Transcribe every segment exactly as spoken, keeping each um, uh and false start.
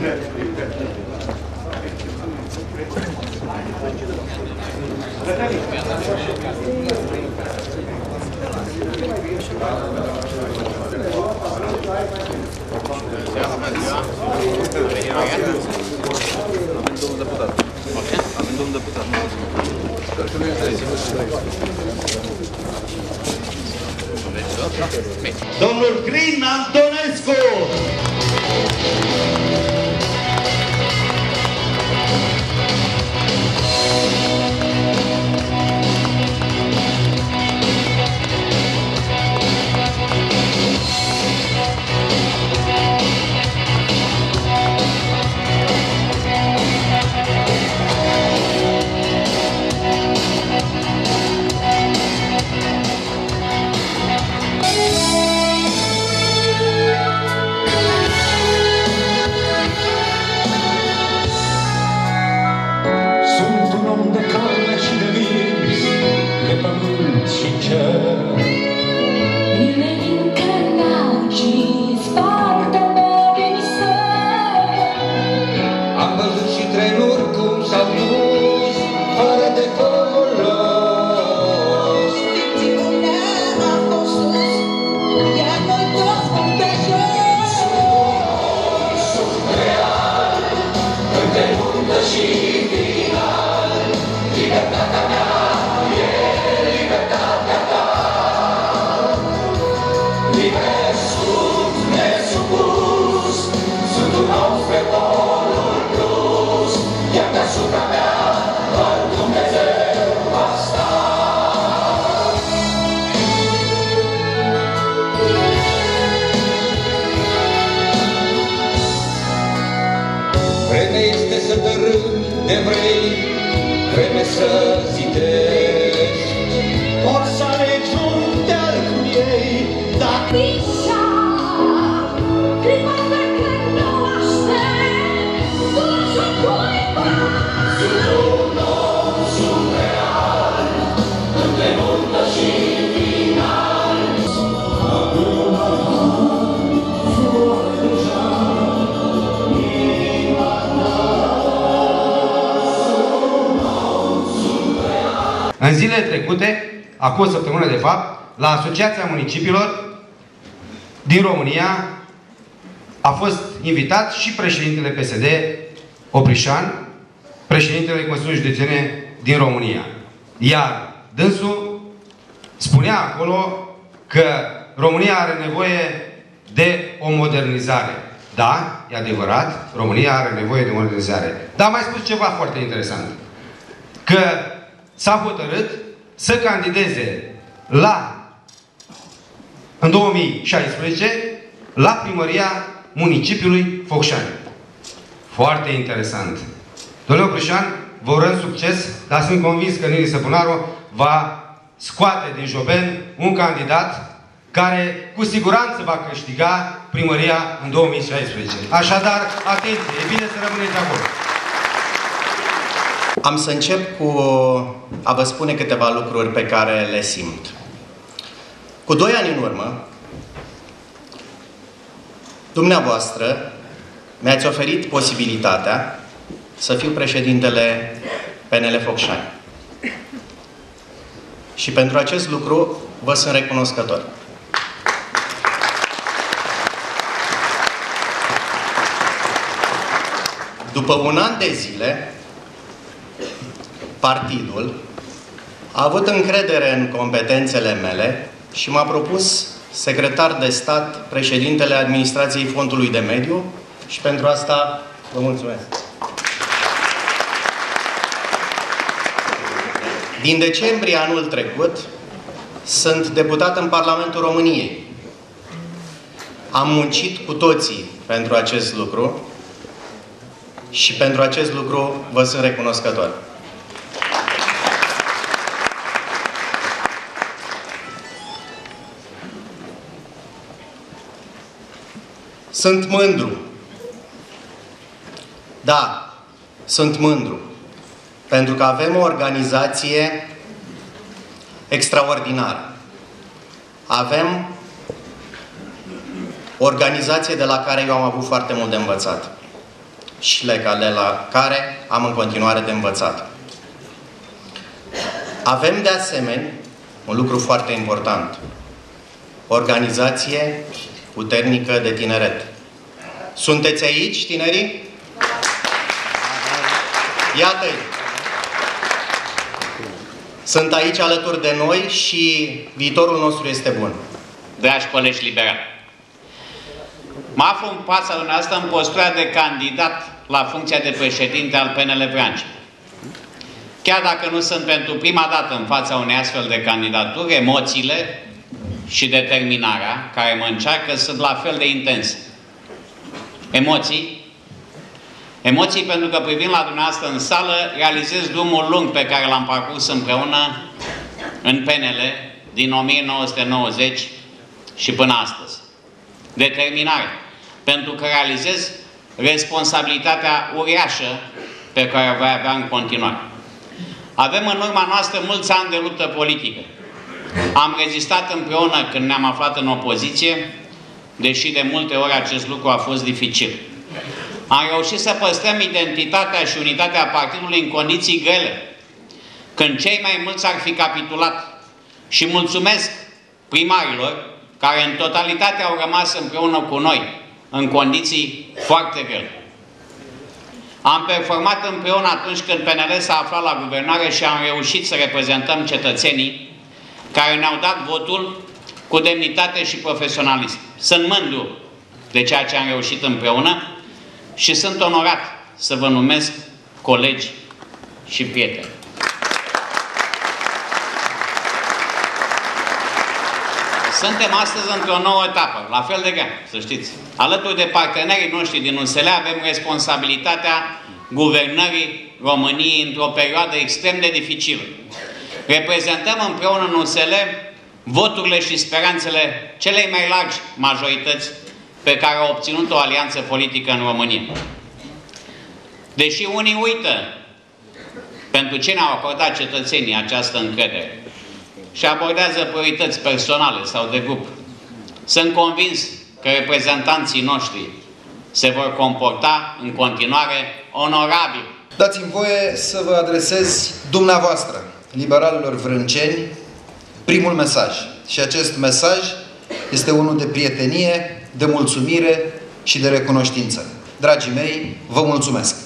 Domnul Crin Antonescu! de vrei, vreme să zidești. Or să alegi un deal cu ei, dar Pisa, clipa pe care nu aștept, duce cuiva. sunt un om surreal, între nuntă și final. În zilele trecute, acum o săptămână de fapt, la Asociația Municipiilor din România a fost invitat și președintele P S D, Oprișan, președintele Consiliului Județene din România. Iar dânsul spunea acolo că România are nevoie de o modernizare. Da, e adevărat, România are nevoie de o modernizare. Dar a mai spus ceva foarte interesant. Că s-a hotărât să candideze la, în două mii șaisprezece, la primăria municipiului Focșani. Foarte interesant. Domnule Oprișan, vă urăm succes, dar sunt convins că Nini Săpunaru va scoate din Joben un candidat care cu siguranță va câștiga primăria în două mii șaisprezece. Așadar, atenție, e bine să rămâneți acolo. Am să încep cu a vă spune câteva lucruri pe care le simt. Cu doi ani în urmă, dumneavoastră mi-ați oferit posibilitatea să fiu președintele P N L Focșani. Și pentru acest lucru vă sunt recunoscător. După un an de zile, partidul a avut încredere în competențele mele și m-a propus secretar de stat, președintele Administrației Fondului de Mediu și pentru asta vă mulțumesc. Din decembrie anul trecut sunt deputat în Parlamentul României. Am muncit cu toții pentru acest lucru și pentru acest lucru vă sunt recunoscător. Sunt mândru. Da, sunt mândru. Pentru că avem o organizație extraordinară. Avem o organizație de la care eu am avut foarte mult de învățat. și legale la care am în continuare de învățat. Avem de asemenea un lucru foarte important. Organizație puternică de tineret. Sunteți aici, tinerii? Iată-i! Sunt aici alături de noi și viitorul nostru este bun. Dragi colegi liberali, mă aflu în fața dumneavoastră în postura de candidat la funcția de președinte al P N L Vrancea. Chiar dacă nu sunt pentru prima dată în fața unei astfel de candidaturi, emoțiile și determinarea care mă încearcă sunt la fel de intense. Emoții. Emoții pentru că privind la dumneavoastră în sală, realizez drumul lung pe care l-am parcurs împreună în P N L din o mie nouă sute nouăzeci și până astăzi. Determinare. Pentru că realizez responsabilitatea uriașă pe care o voi avea în continuare. Avem în urma noastră mulți ani de luptă politică. Am rezistat împreună când ne-am aflat în opoziție, deși de multe ori acest lucru a fost dificil. Am reușit să păstrăm identitatea și unitatea partidului în condiții grele, când cei mai mulți ar fi capitulat. Și mulțumesc primarilor care în totalitate au rămas împreună cu noi, în condiții foarte grele. Am performat împreună atunci când P N L s-a aflat la guvernare și am reușit să reprezentăm cetățenii care ne-au dat votul cu demnitate și profesionalism. Sunt mândru de ceea ce am reușit împreună și sunt onorat să vă numesc colegi și prieteni. Suntem astăzi într-o nouă etapă, la fel de grea, să știți. Alături de partenerii noștri din U S L avem responsabilitatea guvernării României într-o perioadă extrem de dificilă. Reprezentăm împreună în U S L voturile și speranțele celei mai largi majorități pe care a obținut o alianță politică în România. Deși unii uită pentru ce ne-au acordat cetățenii această încredere și abordează priorități personale sau de grup, sunt convins că reprezentanții noștri se vor comporta în continuare onorabil. Dați-mi voie să vă adresez dumneavoastră, liberalilor vrânceni, primul mesaj. Și acest mesaj este unul de prietenie, de mulțumire și de recunoștință. Dragii mei, vă mulțumesc!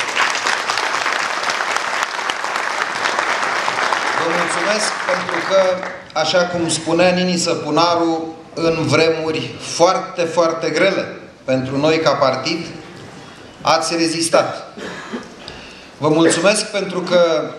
Vă mulțumesc pentru că, așa cum spunea Nini Săpunaru, în vremuri foarte, foarte grele pentru noi ca partid, ați rezistat. Vă mulțumesc pentru că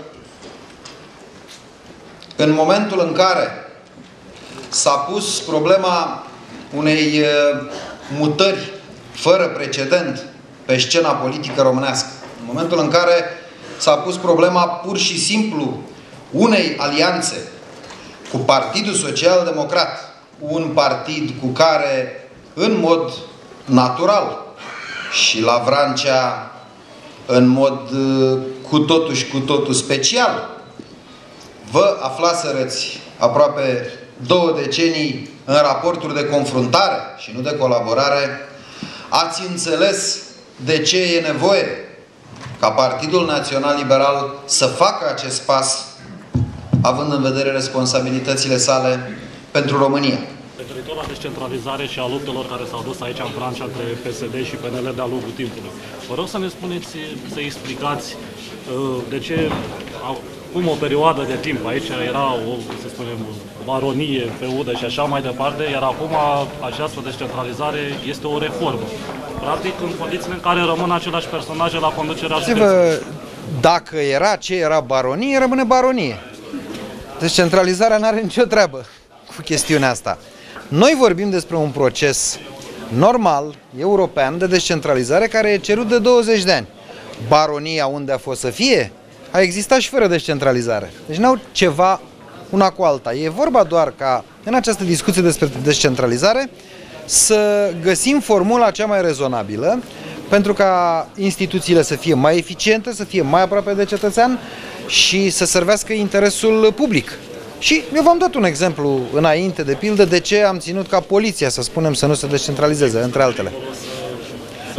în momentul în care s-a pus problema unei mutări fără precedent pe scena politică românească, în momentul în care s-a pus problema pur și simplu unei alianțe cu Partidul Social Democrat, un partid cu care, în mod natural și la Vrancea, în mod cu totul și cu totul special, vă aflaserăți aproape două decenii în raporturi de confruntare și nu de colaborare, ați înțeles de ce e nevoie ca Partidul Național Liberal să facă acest pas, având în vedere responsabilitățile sale pentru România. Referitor la descentralizare și a luptelor care s-au dus aici în Vrancea între P S D și P N L de-a lungul timpului. Vă rog să ne spuneți, să explicați de ce, cum o perioadă de timp, aici era o, să spunem, baronie, feudă și așa mai departe, iar acum această descentralizare este o reformă. Practic, în condițiile în care rămân aceleași personaje la conducerea județului. Dacă era ce era baronie, rămâne baronie. Descentralizarea nu are nicio treabă cu chestiunea asta. Noi vorbim despre un proces normal, european, de descentralizare care e cerut de douăzeci de ani. Baronia, unde a fost să fie, a existat și fără descentralizare. Deci n-au ceva una cu alta. E vorba doar ca, în această discuție despre descentralizare, să găsim formula cea mai rezonabilă pentru ca instituțiile să fie mai eficiente, să fie mai aproape de cetățean și să servească interesul public. Și eu v-am dat un exemplu înainte, de pildă, de ce am ținut ca poliția, să spunem, să nu se descentralizeze, între altele.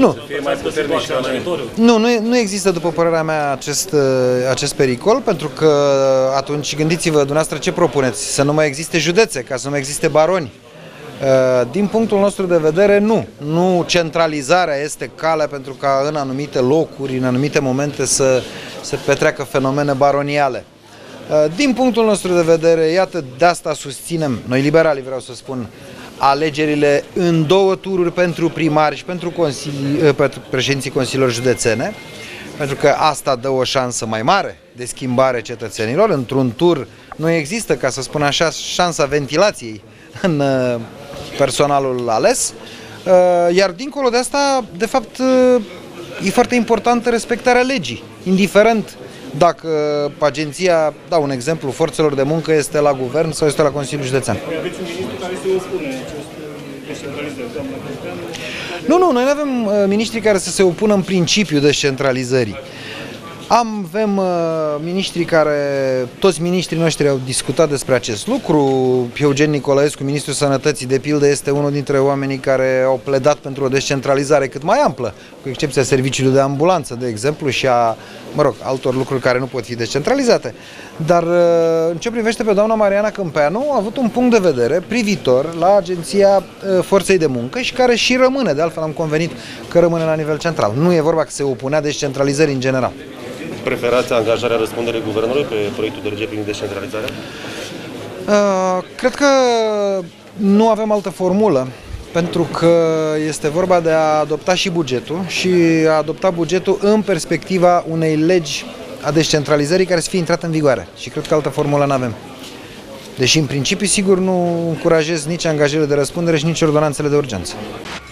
Nu. Să fie mai puternici ca teritoriu? Nu, nu, nu există, după părerea mea, acest, acest pericol, pentru că atunci gândiți-vă dumneavoastră ce propuneți, să nu mai existe județe, ca să nu mai existe baroni. Din punctul nostru de vedere, nu. Nu centralizarea este calea pentru ca în anumite locuri, în anumite momente să se petreacă fenomene baroniale. Din punctul nostru de vedere, iată, de asta susținem, noi liberalii vreau să spun, alegerile în două tururi pentru primari și pentru, consilii, pentru președinții consiliilor județene, pentru că asta dă o șansă mai mare de schimbare cetățenilor. Într-un tur nu există, ca să spun așa, șansa ventilației în personalul ales, iar dincolo de asta, de fapt, e foarte importantă respectarea legii, indiferent dacă agenția, dau un exemplu, forțelor de muncă este la guvern sau este la Consiliul Județean. Aveți un ministru care se opune acestui descentralizări, doamna Câmpeanu? Nu, nu, noi nu avem uh, miniștri care să se opună în principiu descentralizării. Am, avem uh, miniștri care, toți miniștrii noștri au discutat despre acest lucru. Eugen Nicolaescu, ministrul Sănătății, de pildă, este unul dintre oamenii care au pledat pentru o descentralizare cât mai amplă, cu excepția serviciului de ambulanță, de exemplu, și a, mă rog, altor lucruri care nu pot fi descentralizate. Dar uh, în ce privește pe doamna Mariana Câmpeanu, a avut un punct de vedere privitor la Agenția uh, Forței de Muncă și care și rămâne, de altfel am convenit că rămâne la nivel central. Nu e vorba că se opunea descentralizării în general. Preferați angajarea răspunderii guvernului pe proiectul de lege privind descentralizarea? Uh, cred că nu avem altă formulă, pentru că este vorba de a adopta și bugetul și a adopta bugetul în perspectiva unei legi a descentralizării care să fie intrată în vigoare. Și cred că altă formulă nu avem. Deși, în principiu, sigur, nu încurajez nici angajările de răspundere și nici ordonanțele de urgență.